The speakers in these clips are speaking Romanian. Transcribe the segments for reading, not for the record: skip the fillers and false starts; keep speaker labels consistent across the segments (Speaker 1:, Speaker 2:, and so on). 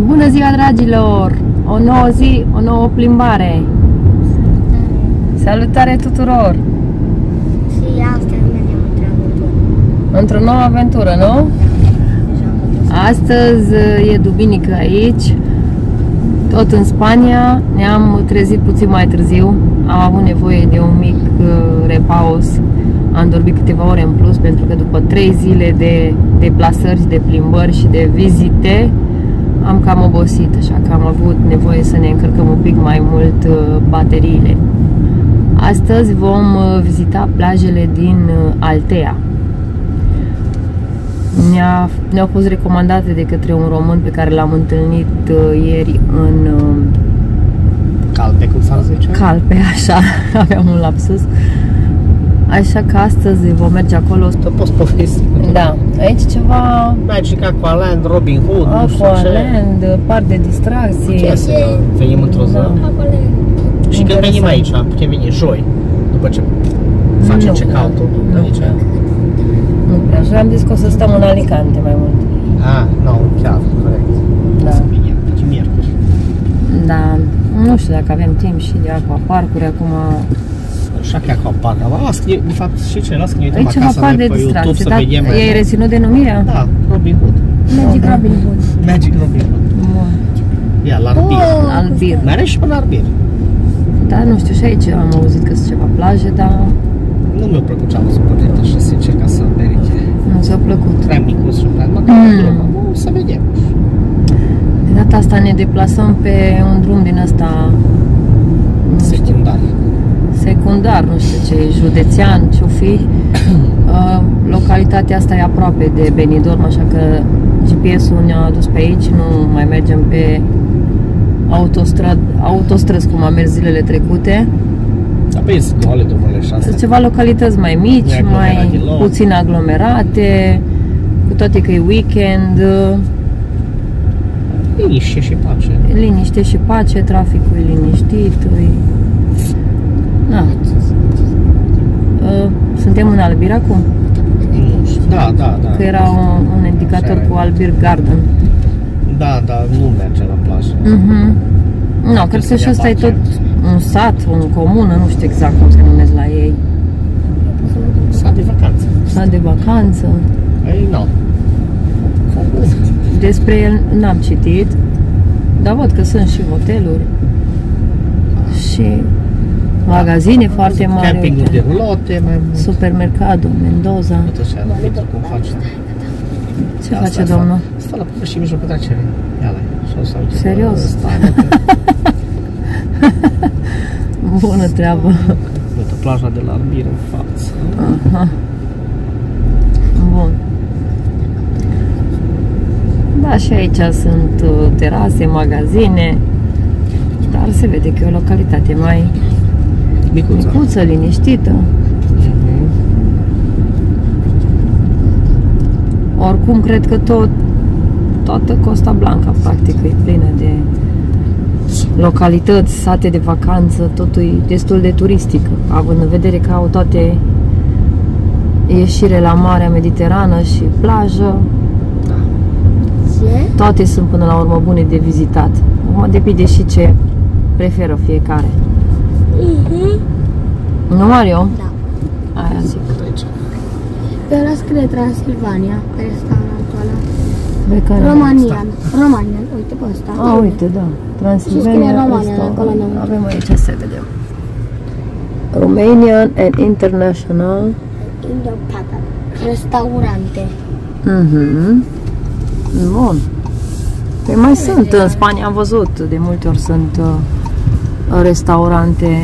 Speaker 1: Bună ziua, dragilor! O nouă zi, o nouă plimbare. Salutare tuturor!
Speaker 2: Și astăzi mergem într-o aventură.
Speaker 1: Într-o nouă aventură, nu? Astăzi e duminică aici, tot în Spania. Ne-am trezit puțin mai târziu. Am avut nevoie de un mic repaus. Am dormit câteva ore în plus pentru că după 3 zile de deplasări, de plimbări și de vizite am cam obosit, așa că am avut nevoie să ne încărcăm un pic mai mult bateriile. Astăzi vom vizita plajele din Altea. Ne-au fost recomandate de către un român pe care l-am întâlnit ieri în
Speaker 3: Calpe, cum s-ar zice?
Speaker 1: Calpe, așa, aveam un lapsus. Așa că astăzi vom merge acolo.
Speaker 3: Tu poți povesti.
Speaker 1: Da, aici ceva
Speaker 3: Magic Aqualand, Robin Hood, nu știu ce.
Speaker 1: Aqualand, parc de distracție.
Speaker 3: Ce să venim într-o zi? Și când venim aici, putem veni joi, după ce facem check-out-ul aici.
Speaker 1: Nu prea, și am zis că o să stăm în Alicante mai mult.
Speaker 3: Nu, chiar, corect.
Speaker 1: Da.
Speaker 3: Să venim, deci miercuri.
Speaker 1: Da, nu știu dacă avem timp și de aquaparcuri acum.
Speaker 3: Așa că aquapark, de fapt și ce, las că ne uităm
Speaker 1: Aici ceva
Speaker 3: acasă
Speaker 1: parc
Speaker 3: noi
Speaker 1: de
Speaker 3: pe YouTube
Speaker 1: distracție,
Speaker 3: să
Speaker 1: dar
Speaker 3: vedem.
Speaker 1: i-ai reținut denumirea?
Speaker 3: Da, Robin Hood.
Speaker 2: Magic Robin Hood.
Speaker 3: Magic Robin Hood.
Speaker 1: Bun.
Speaker 3: Ia, la Arbir.
Speaker 1: Albir.
Speaker 3: N-are și până Arbir.
Speaker 1: Da, nu știu, și aici am auzit că sunt ceva plaje, dar
Speaker 3: Nu mi-a plăcut ce am văzut pe net, așa, sincer, ca să merite.
Speaker 1: nu ți-a plăcut.
Speaker 3: Prea micuț și prea măcar o să vedem.
Speaker 1: De data asta ne deplasăm pe un drum din ăsta, nu știu,
Speaker 3: Secundar.
Speaker 1: secundar, nu știu ce, județean, ce-o fi. Localitatea asta e aproape de Benidorm, așa că GPS-ul ne-a adus pe aici, nu mai mergem pe autostrăzi cum am mers zilele trecute.
Speaker 3: Dar pe sunt goale, domnule, și asta.
Speaker 1: Sunt ceva localități mai mici,
Speaker 3: Neaglomerate
Speaker 1: mai
Speaker 3: deloc.
Speaker 1: puțin aglomerate, cu toate că e weekend,
Speaker 3: Liniște și pace.
Speaker 1: liniște și pace, traficul e liniștit, Na. Suntem în Albir acum?
Speaker 3: Nu știu. Da.
Speaker 1: Că era un indicator
Speaker 3: Așa e.
Speaker 1: cu Albir Garden.
Speaker 3: Da, nu merge la plajă.
Speaker 1: Nu, cred că
Speaker 3: să
Speaker 1: și
Speaker 3: ne
Speaker 1: ăsta e tot
Speaker 3: abatem.
Speaker 1: un sat, o comună, nu știu exact cum se numesc la ei.
Speaker 3: Sat de vacanță.
Speaker 1: Sat de vacanță.
Speaker 3: Ei, nu.
Speaker 1: Despre el n-am citit, dar văd că sunt și hoteluri și magazine foarte mari.
Speaker 3: Campinguri de rulote, mai mult.
Speaker 1: Supermercado Mendoza.
Speaker 3: Tot așa, Victor, cum face?
Speaker 1: Ce face domnul?
Speaker 3: Stă la până și în mijlocul trecerii. Ia-le.
Speaker 1: Serios? Bună treabă.
Speaker 3: Uite, plaja de la Albir în față.
Speaker 1: Aha. Bun. Da, și aici sunt terase, magazine, dar se vede că e o localitate mai micuță, liniștită. Oricum, cred că toată Costa Blanca, practic, e plină de localități, sate de vacanță, totul e destul de turistic, având în vedere că au toate ieșire la Marea Mediterană și plajă. Toate sunt până la urmă bune de vizitat. Acum depinde și ce preferă fiecare. Nu, Mario?
Speaker 2: Da.
Speaker 1: Aia zic.
Speaker 2: Pe ăla scrie Transilvania, pe restaurantul ăla.
Speaker 1: Pe care?
Speaker 2: Romanian, uite pe ăsta.
Speaker 1: Uite, da. Transilvania.
Speaker 2: Și scrie Romanian acolo înăuntru.
Speaker 1: Avem aici să vedem. Romanian and International.
Speaker 2: Restaurante.
Speaker 1: Bun. Păi mai sunt în Spania, am văzut, de multe ori sunt restaurante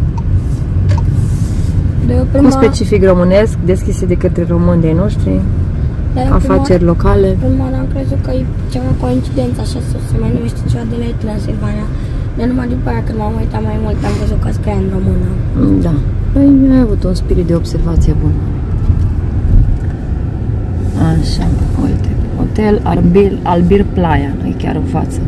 Speaker 1: cu specific românesc, deschise de către români de noștri, afaceri locale.
Speaker 2: Prima oară am crezut că e ceva coincidență, așa se mai numește ceva de la Transilvania. Dar numai după aia când m-am uitat mai mult am văzut că scria în română.
Speaker 1: Da. Păi ai avut un spirit de observație bun. Așa, uite. Hotel Albir Playa, e chiar în față.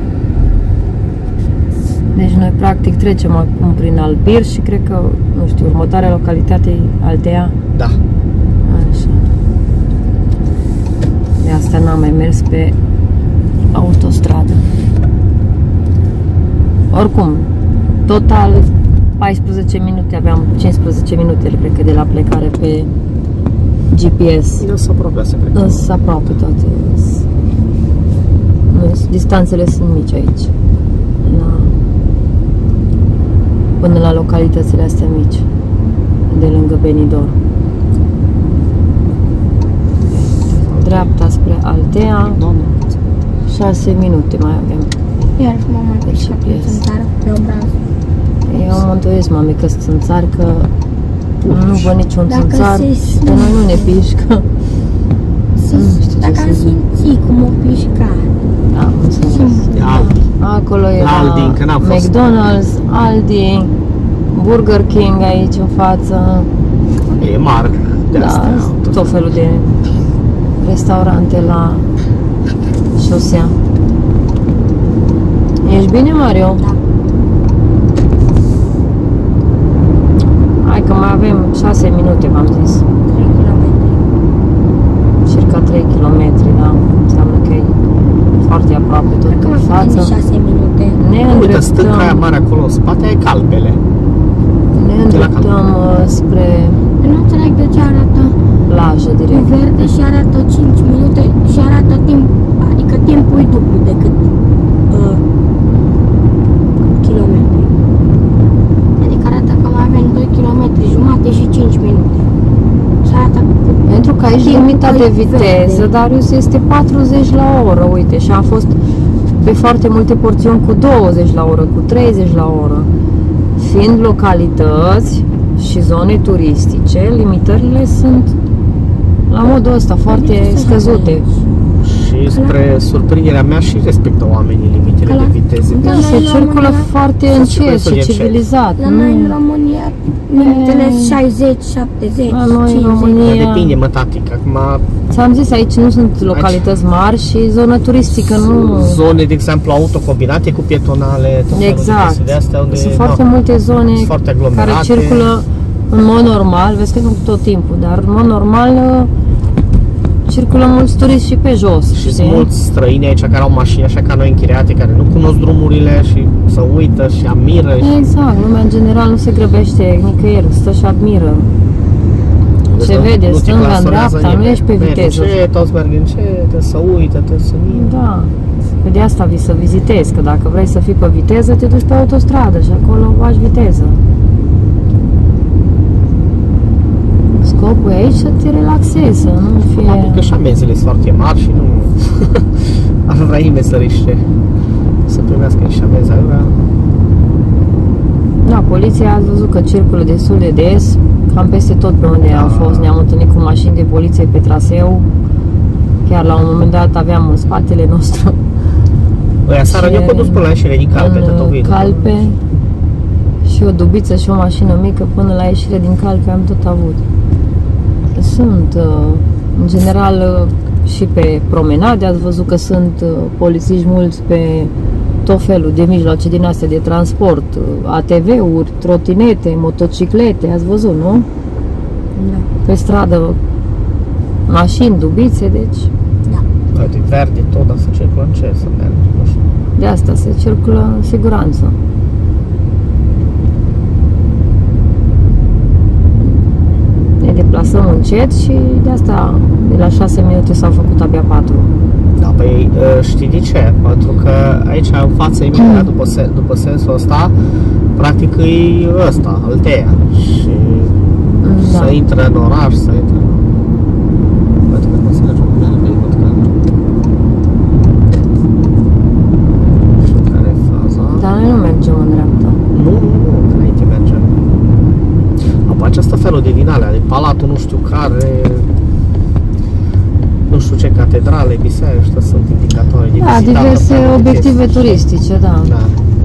Speaker 1: Deci noi practic trecem acum prin Albir și cred că, nu știu, următoarea localitate e Altea.
Speaker 3: Da.
Speaker 1: Așa. De asta n-am mai mers pe autostradă. Oricum, total 14 minute, aveam 15 minute, cred că, de la plecare pe GPS.
Speaker 3: Sunt aproape, se cred.
Speaker 1: Sunt aproape toate. Distanțele sunt mici aici. Până la localitățile astea mici, de lângă Benidorm. Dreapta spre Altea, 6 minute mai avem.
Speaker 2: Iar mama pe țară, pe obraz.
Speaker 1: Eu mă îndoiesc, mami, că sunt țar, că nu văd niciun țânțar, că noi nu ne pișcă.
Speaker 2: Dacă am simțit cum o pișca.
Speaker 1: Da, înțeles. Acolo era McDonald's, Aldi, Burger King aici în față.
Speaker 3: E mare de astea.
Speaker 1: Da, tot felul de restaurante la șosea. Ești bine, Mario?
Speaker 2: Da.
Speaker 1: Hai că mai avem 6 minute, v-am zis.
Speaker 2: 3 km.
Speaker 1: Circa 3 km, da? Înseamnă că e foarte aproape tot
Speaker 2: Cred că
Speaker 1: în față.
Speaker 2: 6 minute.
Speaker 1: Ne
Speaker 3: Uite, stânca aia
Speaker 1: îndreptăm,
Speaker 3: mare acolo în spate, ai calpele.
Speaker 1: ne îndreptăm spre
Speaker 2: Eu nu înțeleg de ce arată
Speaker 1: plajă
Speaker 2: cu
Speaker 1: direct.
Speaker 2: verde și arată 5 minute și arată timp, adică timpul e dublu decât kilometri. Adică arată că mai avem 2 km jumate și 5 minute. Și arată
Speaker 1: Pentru că aici limita de viteză, Darius, este 40 la oră, uite, și am fost pe foarte multe porțiuni cu 20 la oră, cu 30 la oră. Fiind localități și zone turistice, limitările sunt la modul ăsta, foarte scăzute.
Speaker 3: Și spre surprinderea mea și respectă oamenii limitele de viteză.
Speaker 2: Da,
Speaker 1: Se
Speaker 2: noi în
Speaker 1: circulă
Speaker 2: România-
Speaker 1: foarte încet și civilizat.
Speaker 2: La noi în România limitele 60, 70,
Speaker 1: La noi în
Speaker 2: 50.
Speaker 1: România-
Speaker 3: Depinde, mă, tati, că acum
Speaker 1: Ți-am zis, aici nu sunt localități mari și zonă turistică, nu...
Speaker 3: zone, de exemplu, autocombinate cu pietonale, tot felul de
Speaker 1: Exact.
Speaker 3: chestii de astea unde
Speaker 1: Sunt foarte multe zone
Speaker 3: sunt foarte aglomerate.
Speaker 1: care circulă în mod normal, vezi că nu tot timpul, dar în mod normal circulă mulți turiști și pe jos.
Speaker 3: Și sunt mulți străini aici care au mașini așa ca noi închiriate, care nu cunosc drumurile și se uită și admiră.
Speaker 1: Exact, lumea în general nu se grăbește nicăieri, stă și admiră. Se vede, stânga, în dreapta, nu ești pe viteză.
Speaker 3: Ce, toți merg încet, să uită, să mie.
Speaker 1: Da, că de asta vii să vizitezi, că dacă vrei să fii pe viteză, te duci pe autostradă și acolo faci viteză. Scopul e aici să te relaxezi, să nu
Speaker 3: Probabil că
Speaker 1: fie...
Speaker 3: și amenziile sunt foarte mari și nu ar vrea nimeni să riște să primească niște amenzi aiurea.
Speaker 1: Da, poliția a văzut că circulă destul de des, cam peste tot pe unde am fost, ne-am întâlnit cu mașini de poliție pe traseu. Chiar la un moment dat aveam în spatele nostru
Speaker 3: Ăia seara ne-au condus până la ieșire din Calpe, tot o vidă.
Speaker 1: Calpe și o dubiță și o mașină mică până la ieșire din Calpe am tot avut. Sunt, în general, și pe promenade, ați văzut că sunt polițiști mulți pe tot felul de mijloace din astea de transport, ATV-uri, trotinete, motociclete, ați văzut, nu?
Speaker 2: Da.
Speaker 1: Pe stradă, mașini, dubițe, deci
Speaker 3: Uite, verde tot, dar să circulă în ce să merge, nu știu.
Speaker 1: de asta se circulă în siguranță. Ne deplasăm încet și de asta de la 6 minute s-au făcut abia 4.
Speaker 3: Da, păi știi de ce? Pentru că aici în față imediat după sensul ăsta, practic e ăsta, Altea. Și
Speaker 1: Da.
Speaker 3: să intră în oraș, să intră. Poate că nu se merge cu mine, văd că... Nu știu care e faza.
Speaker 1: Dar noi nu mergem în dreapta.
Speaker 3: Nu, înainte mergem. Apoi această felul de din alea, de palatul nu știu care, nu știu ce catedrale, biserici, ăștia sunt indicatorii de
Speaker 1: Da,
Speaker 3: vizitat,
Speaker 1: diverse
Speaker 3: tot felul de
Speaker 1: obiective
Speaker 3: chestii.
Speaker 1: turistice, da.
Speaker 3: Da.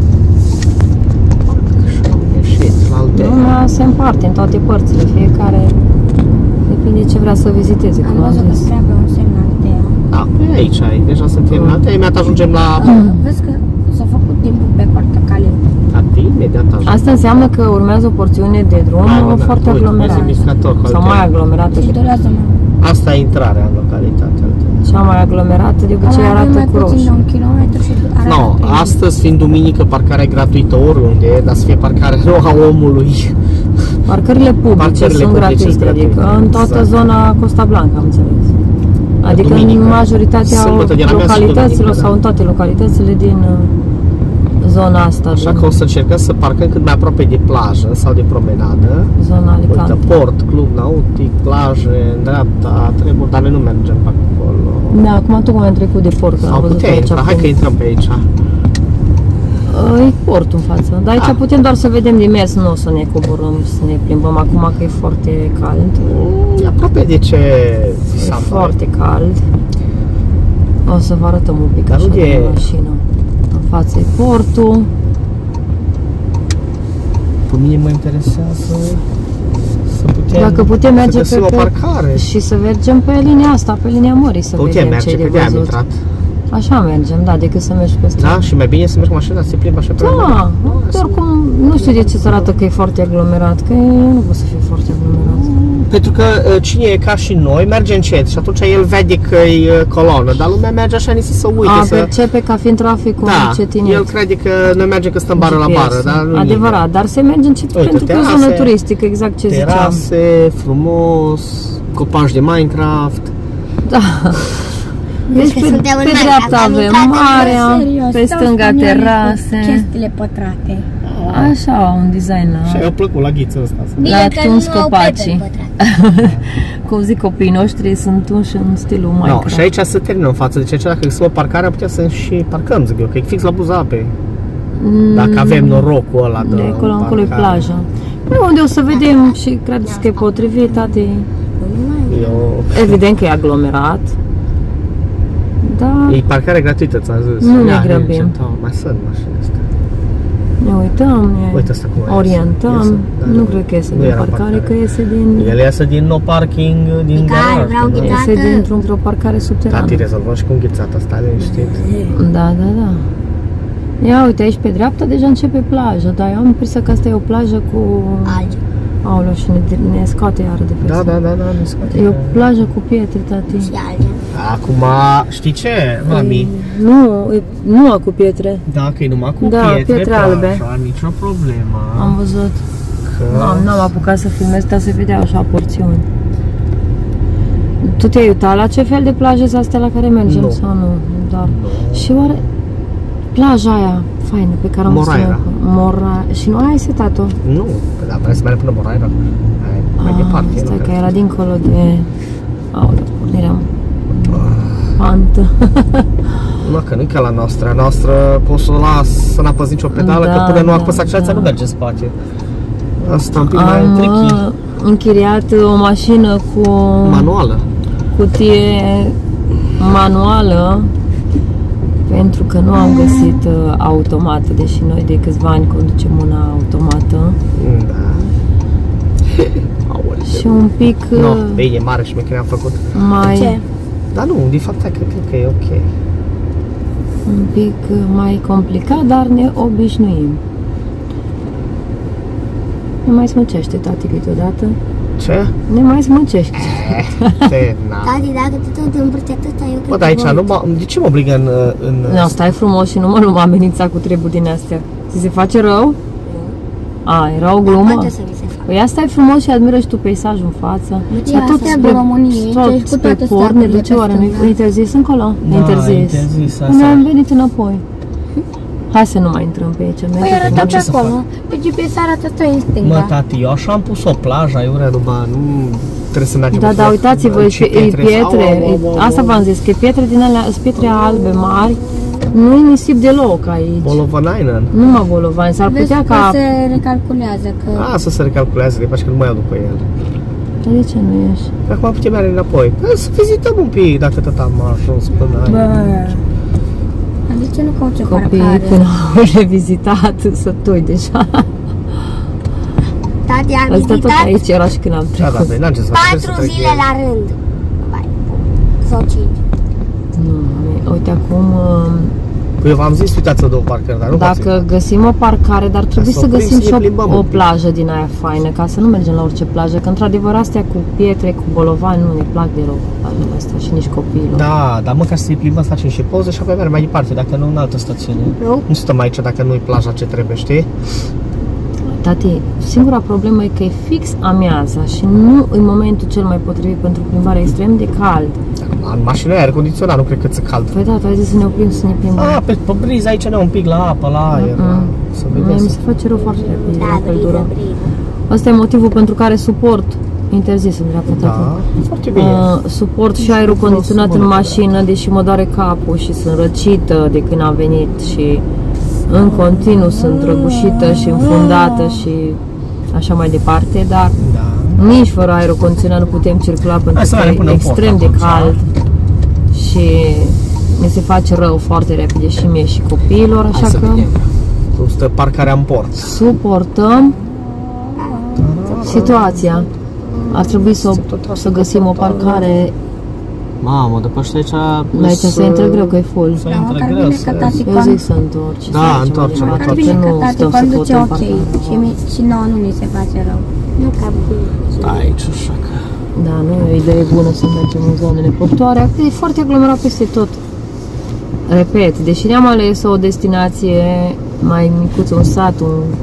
Speaker 3: Și am ieșit la Altea.
Speaker 1: Lumea se împarte în toate părțile, fiecare depinde ce vrea să viziteze,
Speaker 2: Am
Speaker 1: cum am
Speaker 2: văzut că
Speaker 1: zis.
Speaker 2: trebuie un semn Altea.
Speaker 3: Da, pe aici ai, deja suntem la Altea, imediat ajungem la...
Speaker 2: Vezi că s-a făcut timpul pe portocaliu.
Speaker 3: Imediat ajungem.
Speaker 1: Asta înseamnă că urmează o porțiune de drum foarte
Speaker 3: Uite,
Speaker 1: aglomerată.
Speaker 3: vezi indicator cu
Speaker 1: Sau
Speaker 3: Altea.
Speaker 1: mai aglomerată.
Speaker 2: Și durează mai mult.
Speaker 3: Asta e intrarea în localitatea Altea.
Speaker 1: Cea mai aglomerată de obicei
Speaker 2: Avem
Speaker 1: arată
Speaker 2: mai
Speaker 1: cu
Speaker 2: puțin
Speaker 1: roșu.
Speaker 2: de 1 kilometru și arată
Speaker 3: No, astăzi, fiind duminică, parcarea e gratuită oriunde, dar să fie parcarea nu a omului.
Speaker 1: Parcările publice sunt gratuite, adică în toată
Speaker 3: exact.
Speaker 1: Zona Costa Blanca, am înțeles. Adică
Speaker 3: Duminică.
Speaker 1: în majoritatea
Speaker 3: Sâmbătă de la mea,
Speaker 1: localităților
Speaker 3: duminică,
Speaker 1: sau în toate localitățile din zona asta.
Speaker 3: Așa că o să încercăm să parcăm cât mai aproape de plajă sau de promenadă.
Speaker 1: Zona Alicante.
Speaker 3: Uite, port, club nautic, plaje, în dreapta, treburi, dar noi nu mergem pe acolo.
Speaker 1: Da, acum tocmai am trecut de port.
Speaker 3: Sau putem intra, hai că intrăm pe aici.
Speaker 1: E portul în față, dar aici putem doar să vedem din mers, nu o să ne coborăm, să ne plimbăm acum că e foarte cald.
Speaker 3: E aproape de ce
Speaker 1: E foarte cald. O să vă arătăm un pic așa de mașină. În față e portul.
Speaker 3: Pe mine mă interesează să putem,
Speaker 1: dacă putem merge
Speaker 3: o parcare.
Speaker 1: Și să mergem pe linia asta, pe linia mării, să vedem ce e de văzut.
Speaker 3: Intrat.
Speaker 1: Așa mergem, da, decât să mergi pe stradă.
Speaker 3: Da, și mai bine să mergi cu mașina, să se plimbă așa pe
Speaker 1: Da, oricum, nu știu de ce se arată că e foarte aglomerat, că nu poate să fie foarte aglomerat.
Speaker 3: Pentru că cine e ca și noi merge încet și atunci el vede că e colonă, dar lumea merge așa nici să uite.
Speaker 1: Percepe ca fiind traficul încetinet.
Speaker 3: El crede că noi mergem că stăm bară la bară, dar nu
Speaker 1: adevărat, dar se merge încet pentru că e o zonă turistică, exact ce ziceam.
Speaker 3: Terase, frumos, copaci de Minecraft.
Speaker 1: Da. Deci pe dreapta avem marea, pe stânga terase.
Speaker 2: Chestiile pătrate.
Speaker 1: Așa, un design la...
Speaker 3: Și eu plăcut la ghiță ăsta.
Speaker 1: La tuns copacii. Cum zic copiii noștri, sunt tunși în stilul Minecraft.
Speaker 3: Și aici se termină în față, deci dacă găsim o parcare, putea să și parcăm, zic eu, că e fix la Buzape. Dacă avem norocul ăla de
Speaker 1: acolo, încolo e plaja. Unde o să vedem și credeți că e potrivit, tati? Evident că e aglomerat. Da.
Speaker 3: E parcare gratuită, ți-am zis.
Speaker 1: Nu ne grăbim.
Speaker 3: Mai sunt mașini astea.
Speaker 1: Ne uităm, ne orientăm.
Speaker 3: Iese,
Speaker 1: nu cred că iese din parcare, că iese din...
Speaker 3: El iese din no parking, din garaj.
Speaker 1: Iese dintr-o parcare subterană.
Speaker 3: Tati, rezolvăm și cu înghețata, stai liniștit.
Speaker 1: Da. Ia uite, aici pe dreapta deja începe plaja, dar eu am impresia că asta e o plajă cu...
Speaker 2: Alge.
Speaker 1: Aoleu, și ne scoate iară de pe
Speaker 3: Da, ne scoate.
Speaker 1: E o plajă cu pietre, tati.
Speaker 2: Și alge.
Speaker 3: Acum, știi ce, mami?
Speaker 1: Nu cu pietre.
Speaker 3: Da, că e numai cu
Speaker 1: pietre albe.
Speaker 3: Așa, nicio problemă.
Speaker 1: Am văzut. N-am apucat să filmez, dar se vedea așa porțiuni. Tu te-ai uitat la ce fel de plaje sunt astea la care mergem sau nu? Doar. Și oare plaja aia faină pe care am văzut Moraira. Și nu ai setat-o?
Speaker 3: Nu, dar vrei să mergem până Moraira. Mai departe.
Speaker 1: Stai că era dincolo de... Aoleu, pornirea pantă.
Speaker 3: Nu, că nu e ca la noastră. A noastră poți să o las să n-apăs nicio pedală, că până nu apăs accelerația nu merge în spate. Asta un pic mai tricky.
Speaker 1: Am închiriat o mașină cu...
Speaker 3: Manuală.
Speaker 1: Cutie manuală, pentru că nu am găsit automată, deși noi de câțiva ani conducem una automată.
Speaker 3: Da.
Speaker 1: Și un pic...
Speaker 3: Bine, e mare și mecanic am făcut.
Speaker 1: Mai...
Speaker 2: Ce?
Speaker 3: Dar nu, de fapt, cred că e ok.
Speaker 1: Un pic mai complicat, dar ne obișnuim. Ne mai smăcește, tati, câteodată.
Speaker 3: Ce?
Speaker 1: Ne mai smăcește.
Speaker 2: Tati, dacă te tot împărți atâta, eu cred
Speaker 3: că... Bă, dar aici de ce mă obligă în...
Speaker 1: Nu, stai frumos și nu mă amenința cu treburi din astea. Ți se face rău? Era o glumă? Păi asta e frumos și admiră și tu peisajul în față.
Speaker 2: Dar tot
Speaker 1: spre port ne duce, oare nu-i interzis încolo?
Speaker 3: Da,
Speaker 1: interzis. Noi am venit înapoi. Hai să nu mai intrăm pe aici.
Speaker 2: Păi arată pe acolo. Pe GPS arată asta în stânga.
Speaker 3: Mă, tati, eu așa am pus o plajă, aiurea, numai nu trebuie să mergem.
Speaker 1: Da, uitați-vă, e pietre. Asta v-am zis, că e pietre din alea, sunt pietre albe mari. Nu e nisip deloc aici.
Speaker 3: Bolovanainen.
Speaker 1: Nu mă Bolovani, s-ar putea ca...
Speaker 2: se recalculează că...
Speaker 3: Să se recalculează, de fapt că nu mai iau după el.
Speaker 1: Dar de ce nu ești?
Speaker 3: Acum putem merge înapoi. Să vizităm un pic, dacă tot am ajuns până aici.
Speaker 2: De ce nu cauți o parcare?
Speaker 1: Copiii când au revizitat, sătui deja.
Speaker 2: Tati, am
Speaker 1: vizitat... tot aici era și când am trecut.
Speaker 3: Da, n-am ce să
Speaker 2: 4 zile la rând. Sau 5.
Speaker 1: Nu, uite acum
Speaker 3: Păi eu v-am zis, uitați-vă două parcări, dar nu
Speaker 1: Dacă găsim o parcare, dar trebuie să găsim și o plajă din aia faină, ca să nu mergem la orice plajă, că într-adevăr astea cu pietre, cu bolovani, nu ne plac deloc plajele astea și nici copiilor.
Speaker 3: Da, dar măcar să-i plimbăm, să facem și poze și apoi mergem mai departe, dacă nu în altă stațiune. Nu stăm aici dacă nu-i plaja ce trebuie, știi?
Speaker 1: Tati, singura problemă e că e fix amiaza și nu în momentul cel mai potrivit pentru plimbare, extrem de cald.
Speaker 3: În mașină e aer condiționat, nu cred că ți cald.
Speaker 1: Păi da, tu ai zis să ne oprim, să ne plimbăm.
Speaker 3: Pe briză aici, un pic la apă, la aer. Să vedem.
Speaker 1: Mi se face rău foarte repede, la căldură. Asta e motivul pentru care suport interzis în dreapta, tati.
Speaker 3: Da, foarte bine.
Speaker 1: Suport și aerul condiționat în mașină, deși mă doare capul și sunt răcită de când am venit și în continuu sunt răgușită și înfundată și așa mai departe, dar nici fără aerul condiționat nu putem circula pentru că e extrem de cald și ne se face rău foarte repede și mie și copiilor, așa că
Speaker 3: cum stă parcarea în port.
Speaker 1: Suportăm situația. Ar trebui să găsim o parcare.
Speaker 3: Mamă, după asta
Speaker 1: aici se intră greu, că e full.
Speaker 3: Se intră greu.
Speaker 1: Eu zic să întorci.
Speaker 3: Da, întoarce.
Speaker 1: Nu stăm să căutăm parcare.
Speaker 2: Și nouă nu ne se face rău. Nu cam
Speaker 3: stai aici, așa că...
Speaker 1: Da, nu e o idee bună să mergem în zonele portoare. E foarte aglomerat peste tot. Repet, deși ne-am ales o destinație mai micuță, un sat,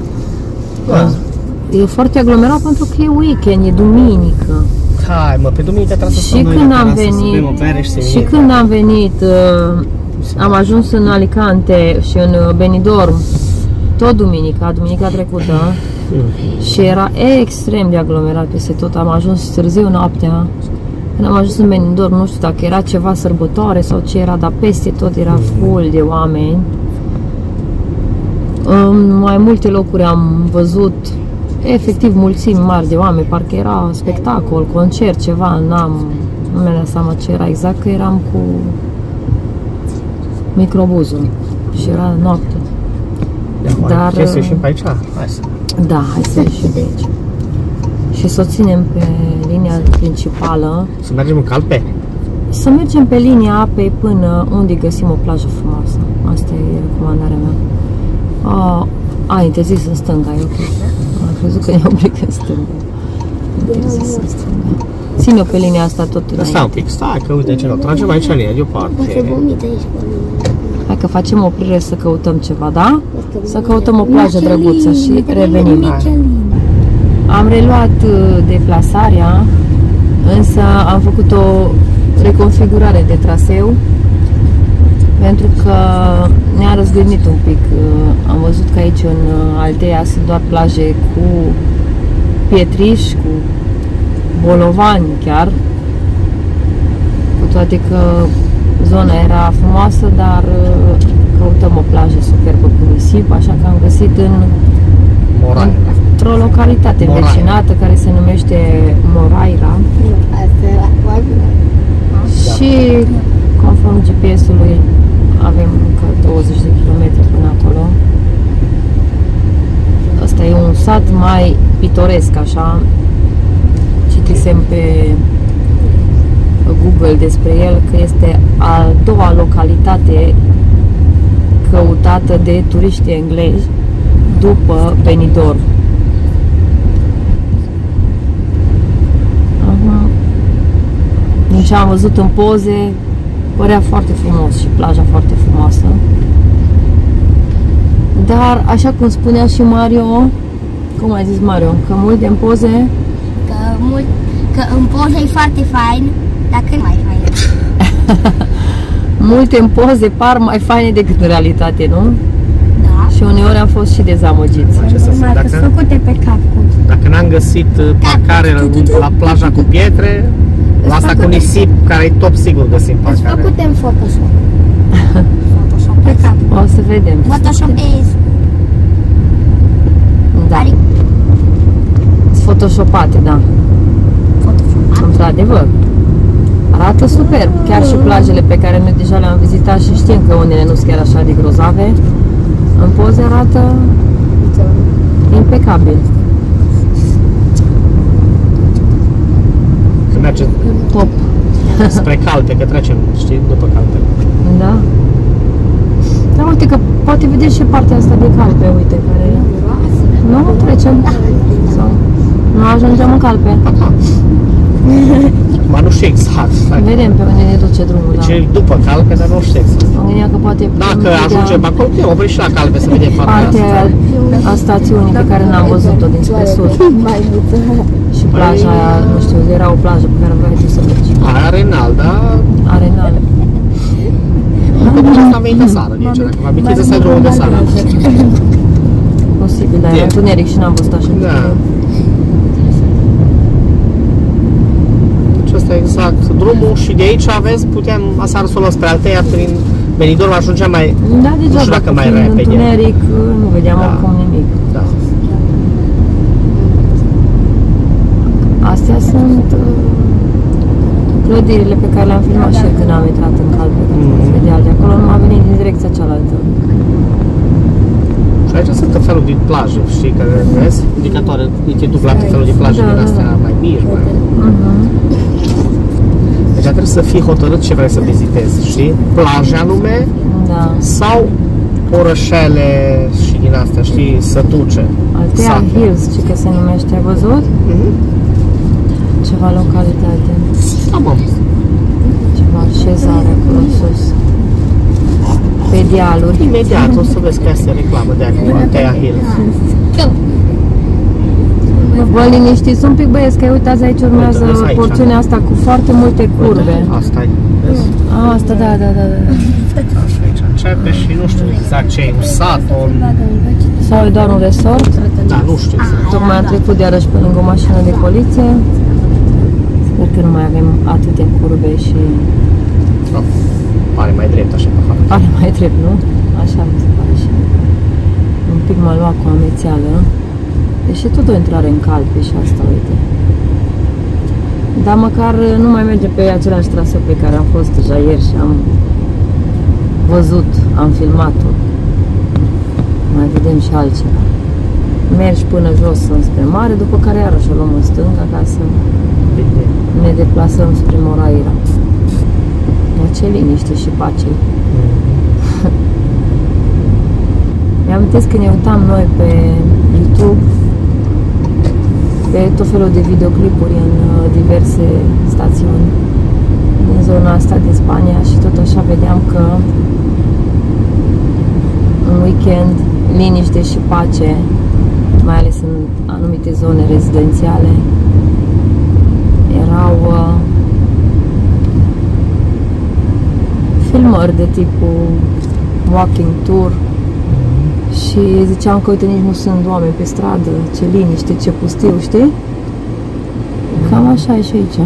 Speaker 1: e foarte aglomerat pentru că e weekend, e duminică.
Speaker 3: Hai mă, pe duminică trebuie să stăm noi la terasă,
Speaker 1: și când am venit, am ajuns în Alicante și în Benidorm, tot duminica trecută, și era extrem de aglomerat peste tot. Am ajuns târziu noaptea. Când am ajuns în Benidorm, nu știu dacă era ceva sărbătoare sau ce era, dar peste tot era full de oameni. În mai multe locuri am văzut efectiv mulțimi mari de oameni, parcă era spectacol, concert, ceva, nu mi-am dat seama ce era exact, că eram cu microbuzul și era noapte.
Speaker 3: Dar să ieșim pe aici? Hai să.
Speaker 1: Da, hai să ieșim de aici. Și să o ținem pe linia principală.
Speaker 3: Să mergem în Calpe?
Speaker 1: Să mergem pe linia apei până unde găsim o plajă frumoasă. Asta e recomandarea mea. Interzis în stânga, e ok. Am crezut că ne oblică în stânga. Interzis în stânga. Ține-o pe linia asta tot înainte.
Speaker 3: Stai un pic, stai că uite ce nu. Tragem aici linia deoparte.
Speaker 1: Hai că facem oprire să căutăm ceva, da? Să căutăm o plajă drăguță și revenim. Am reluat deplasarea, însă am făcut o reconfigurare de traseu pentru că ne-a răzgândit un pic. Am văzut că aici în Altea sunt doar plaje cu pietriș, cu bolovani chiar, cu toate că zona era frumoasă, dar căutăm o plajă superbă cu nisip, așa că am găsit într-o localitate învecinată care se numește Moraira și conform GPS-ului avem încă 20 de kilometri până acolo. Asta e un sat mai pitoresc, așa, citisem pe Google despre el că este a doua localitate căutată de turiști englezi după Benidorm. Din ce am văzut în poze, părea foarte frumos și plaja foarte frumoasă. Dar, așa cum spunea și Mario, cum ai zis Mario, că multe în poze...
Speaker 2: Că în poze e foarte fain, dar când mai fain?
Speaker 1: Multe în poze par mai faine decât în realitate, nu?
Speaker 2: Da.
Speaker 1: Și uneori am fost și dezamăgiți.
Speaker 2: Sunt făcute pe cap.
Speaker 3: Dacă n-am găsit parcare la plaja cu pietre, la asta cu nisip, care e top, sigur găsim parcare.
Speaker 2: Sunt făcute în Photoshop. Pe cap.
Speaker 1: O să vedem.
Speaker 2: Photoshop is...
Speaker 1: Da. Sunt photoshopate, da. Într-adevăr. Arată superb. Chiar și plajele pe care noi deja le-am vizitat și știm că unele nu sunt chiar așa de grozave, în poze arată impecabil.
Speaker 3: Când merge
Speaker 1: top
Speaker 3: spre Calpe, că trecem, știi, după Calpe.
Speaker 1: Da. Da, uite că poate vedeți și partea asta de calpe, uite, care... Nu? Trecem? Sau... Nu ajungem în calpe?
Speaker 3: Ma nu știu exact.
Speaker 1: Vedem pe unde ne duce drumul, da.
Speaker 3: Deci după calpe, dar nu știu exact.
Speaker 1: Mă gândeam că poate...
Speaker 3: Dacă ajungem acolo, putem opri și la calpe să vedem partea
Speaker 1: a stațiunii pe care n-am văzut-o dinspre sud. Și plaja aia, nu știu, era o plajă pe care vreau să mergi.
Speaker 3: Arenal, da?
Speaker 1: Arenal.
Speaker 3: Asta am venit de seară, deci dacă vă amintiți, ăsta e drumul de seară.
Speaker 1: Posibil, dar era întuneric și n-am văzut așa.
Speaker 3: Da. Deci ăsta e exact drumul și de aici aveți, putem aseară să o luăm spre Alteia, prin Benidorm ajungem mai,
Speaker 1: da,
Speaker 3: nu știu dacă mai repede.
Speaker 1: Întuneric, nu vedeam oricum nimic.
Speaker 3: Da.
Speaker 1: Astea sunt clădirile pe care le-am filmat și când am intrat în calpe, de acolo nu a venit din direcția cealaltă.
Speaker 3: Și aici sunt tot felul de plaje, știi, care vezi? Indicatoare, uite, duc la tot felul de plaje din astea mai mici, mai... Deci trebuie să fii hotărât ce vrei să vizitezi, știi? Plaje anume,
Speaker 1: da.
Speaker 3: Sau orășele și din astea, știi, sătuce.
Speaker 1: Altea Hills, ce că se numește, ai văzut? Ceva localitate.
Speaker 3: Da, mă.
Speaker 1: Ceva așezare acolo sus. Pe dealuri.
Speaker 3: Imediat o să vezi că asta e reclamă de acum, Altea Hills.
Speaker 1: Vă liniștiți un pic, băieți, că uitați, aici urmează porțiunea asta cu foarte multe curbe.
Speaker 3: Asta e, vezi?
Speaker 1: Asta, da.
Speaker 3: Așa, aici începe și nu știu exact ce e, un sat,
Speaker 1: sau e doar un resort.
Speaker 3: Da, nu știu exact.
Speaker 1: Tocmai am trecut iarăși pe lângă o mașină de poliție. Sper că nu mai avem atâtea curbe și...
Speaker 3: Oh, pare mai drept așa pe fapt.
Speaker 1: Pare mai drept, nu? Așa mi se pare și un pic m-a luat cu amețeală. Deși tot o intrare în calpe și asta, uite. Dar măcar nu mai merge pe același traseu pe care am fost deja ieri și am văzut, am filmat-o. Mai vedem și altceva. Mergi până jos înspre mare, după care iarăși o luăm în stânga ca să ne deplasăm spre Moraira. Ce liniște și pace. Mi-amintesc când ne uitam noi pe YouTube pe tot felul de videoclipuri în diverse stațiuni din zona asta din Spania și tot așa vedeam că în weekend liniște și pace, mai ales în anumite zone rezidențiale, erau filmări de tipul walking tour și ziceam că uite, nici nu sunt oameni pe stradă, ce liniște, ce pustiu, știi? Cam așa e și aici.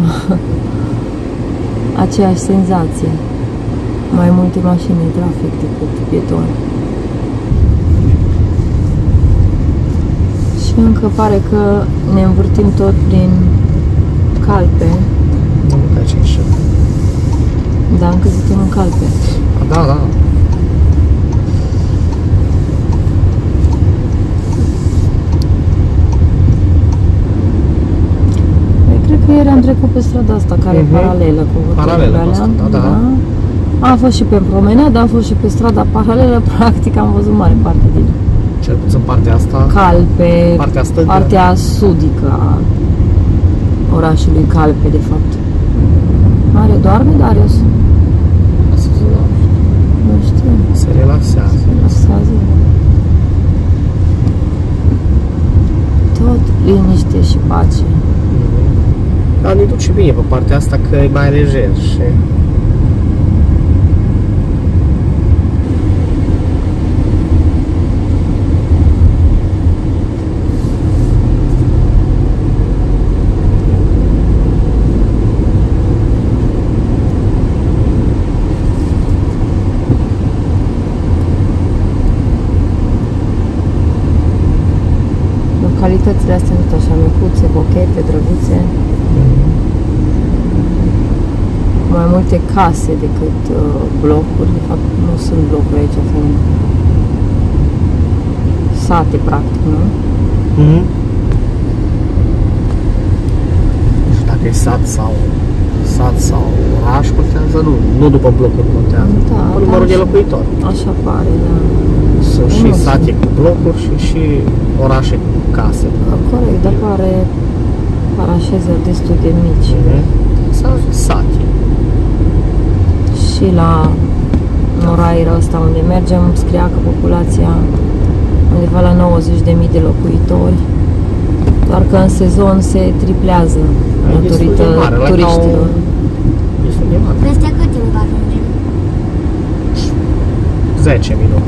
Speaker 1: Aceeași senzație. Mai multe mașini în trafic decât pietoni. Și încă pare că ne învârtim tot prin calpe.
Speaker 3: Nu, că aici e și...
Speaker 1: Da, încă suntem în calpe.
Speaker 3: Da.
Speaker 1: Cred că ieri am trecut pe strada asta care e paralelă cu
Speaker 3: Paralelă, da.
Speaker 1: Am fost și pe promenadă, am fost și pe strada paralelă, practic am văzut mare parte din
Speaker 3: cel puțin partea asta.
Speaker 1: Calpe,
Speaker 3: partea stângă.
Speaker 1: Partea sudică a orașului Calpe, de fapt. Mare doarme, Darius? Nu știu.
Speaker 3: Se relaxează.
Speaker 1: Tot liniște și pace.
Speaker 3: Dar ne duce bine pe partea asta că e mai lejer și...
Speaker 1: Localitățile astea sunt așa micuțe, bochete, drăguțe. Mai multe case decât blocuri. De fapt, nu sunt blocuri aici, sunt sate, practic, nu?
Speaker 3: Nu știu dacă e sat sau oraș, contează. contează, nu după blocuri contează.
Speaker 1: Da,
Speaker 3: Pe numărul de locuitori.
Speaker 1: Așa pare, da.
Speaker 3: Sunt și sate cu blocuri și orașe cu case.
Speaker 1: Corect, dar pare așezări destul de mici.
Speaker 3: Sau sate.
Speaker 1: Și la Moraira ăsta unde mergem, scria că populația undeva la 90.000 de locuitori, doar că în sezon se triplează datorită turiștilor.
Speaker 3: Destul de mare.
Speaker 2: Peste cât timp ajungem?
Speaker 3: 10 minute.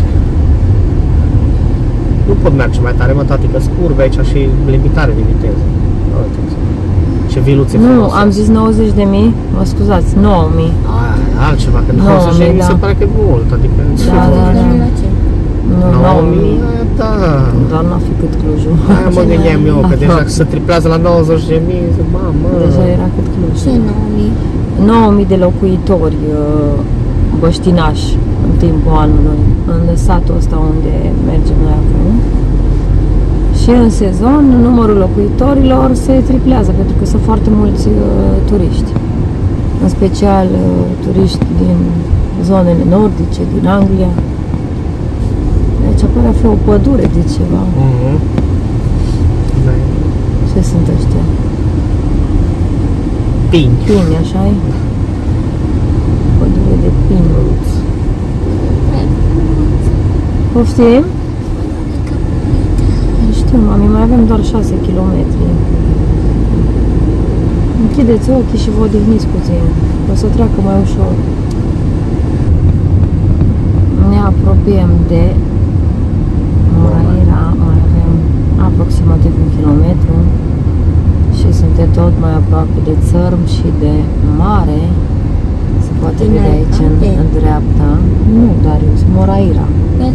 Speaker 3: Nu pot merge mai tare, mă, tati, că scurbe aici și limitare de viteză. Ce viluțe frumoase.
Speaker 1: Nu, am zis 90.000, mă scuzați, 9.000.
Speaker 3: Altceva, că 90.000 mi se pare că e mult, adică...
Speaker 1: Da, da, da. Nu,
Speaker 3: 9.000, da.
Speaker 1: Doar n-a fi cât Clujul.
Speaker 3: Aia mă gândeam eu, că deja se triplează la 90.000, zic, mamă...
Speaker 1: Deja era cât Clujul.
Speaker 2: Ce 9.000?
Speaker 1: 9.000 de locuitori băștinași în timpul anului, în satul ăsta unde mergem noi acum. Și în sezon, numărul locuitorilor se triplează, pentru că sunt foarte mulți turiști. În special turiști din zonele nordice, din Anglia. Deci apare a fi o pădure de ceva. Ce sunt ăștia?
Speaker 3: Pini.
Speaker 1: Pini, așa-i? Pădure de pini. Poftim? Nu știu, mami, mai avem doar 6 km. Închideți ochii și vă odihniți puțin. O să treacă mai ușor. Ne apropiem de Moraira, mai avem aproximativ 1 kilometru și suntem tot mai aproape de țărm și de mare. Se poate vedea aici în dreapta. Nu, Darius, Moraira.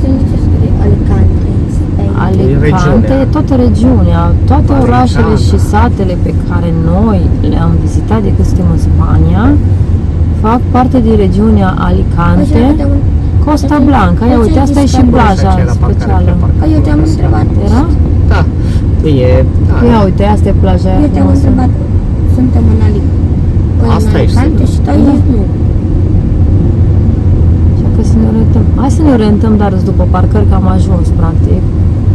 Speaker 1: Alicante e toată regiunea, toate orașele și satele pe care noi le-am vizitat de când suntem în Spania fac parte din regiunea Alicante, Costa Blanca. Ia uite, asta e și plaja specială.
Speaker 2: Eu te-am întrebat.
Speaker 1: Era?
Speaker 3: Da. Bine, da.
Speaker 1: Ia uite, asta e plaja aia.
Speaker 2: Eu te-am întrebat. Suntem în Alicante și tu ai zis nu.
Speaker 1: Așa că să ne orientăm. Hai să ne orientăm, dar după parcări, că am ajuns, practic.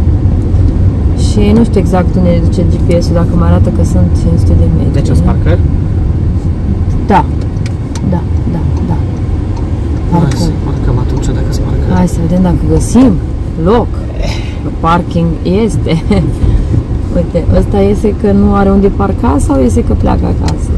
Speaker 1: Și nu știu exact unde ne duce GPS-ul, dacă mă arată că sunt 500 de metri.
Speaker 3: Deci sunt parcări?
Speaker 1: Da. Da, da, da.
Speaker 3: Hai să parcăm atunci, dacă sunt parcări.
Speaker 1: Hai să vedem dacă găsim loc. Parking este. Uite, ăsta iese că nu are unde parca sau iese că pleacă acasă?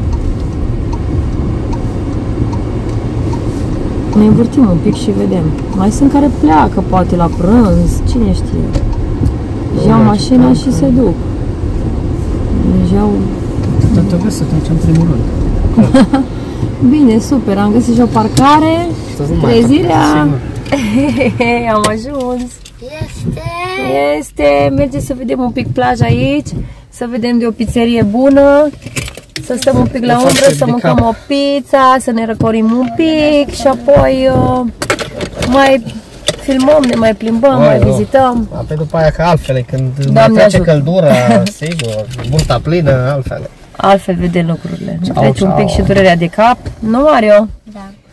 Speaker 1: Ne învârtim un pic și vedem. Mai sunt care pleacă, poate la prânz, cine știe. Își iau mașina și se duc. Își iau...
Speaker 3: Dar trebuie să trecem primul rând.
Speaker 1: Bine, super, am găsit și o parcare. Trezirea. Am ajuns. Este. Merge să vedem un pic plaja aici, să vedem de o pizzerie bună, să stăm un pic la umbră, să mâncăm o pizza, să ne răcorim un pic și apoi mai filmăm, ne mai plimbăm, mai vizităm.
Speaker 3: Apoi după aia că altfel, când
Speaker 1: Doamne
Speaker 3: trece
Speaker 1: ajută.
Speaker 3: căldura, sigur, burta plină, altfel.
Speaker 1: Altfel vedem lucrurile. Ne
Speaker 3: Ciao,
Speaker 1: trece un pic
Speaker 3: ciao.
Speaker 1: și durerea de cap. Nu, Mario?
Speaker 2: Da.